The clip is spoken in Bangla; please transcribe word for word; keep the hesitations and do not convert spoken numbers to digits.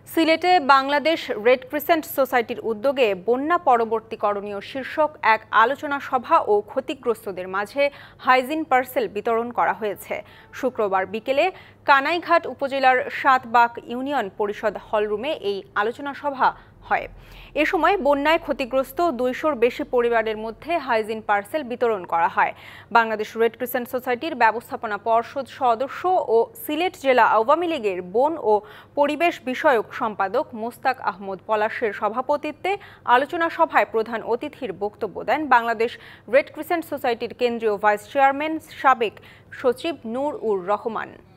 সিলেটে বাংলাদেশ রেড ক্রিসেন্ট সোসাইটির উদ্যোগে বন্যা পরবর্তী করণীয় শীর্ষক এক আলোচনা সভা ও ক্ষতিগ্রস্তদের মাঝে হাইজিন পার্সেল বিতরণ করা হয়েছে। শুক্রবার বিকেলে কানাইঘাট উপজেলার সাতবাগ ইউনিয়ন পরিষদ হলরুমে এই আলোচনা সভা হয়। এ সময় বন্যায় ক্ষতিগ্রস্ত দুইশোর বেশি পরিবারের মধ্যে হাইজিন পার্সেল বিতরণ করা হয়। বাংলাদেশ রেড ক্রিসেন্ট সোসাইটির ব্যবস্থাপনা পর্ষদ সদস্য ও সিলেট জেলা আওয়ামী লীগের বন ও পরিবেশ বিষয়ক সম্পাদক মোস্তাক আহমদ পলাশের সভাপতিত্বে আলোচনা সভায় প্রধান অতিথির বক্তব্য দেন বাংলাদেশ রেড ক্রিসেন্ট সোসাইটির কেন্দ্রীয় ভাইস চেয়ারম্যান সাবেক সচিব নূর উর রহমান।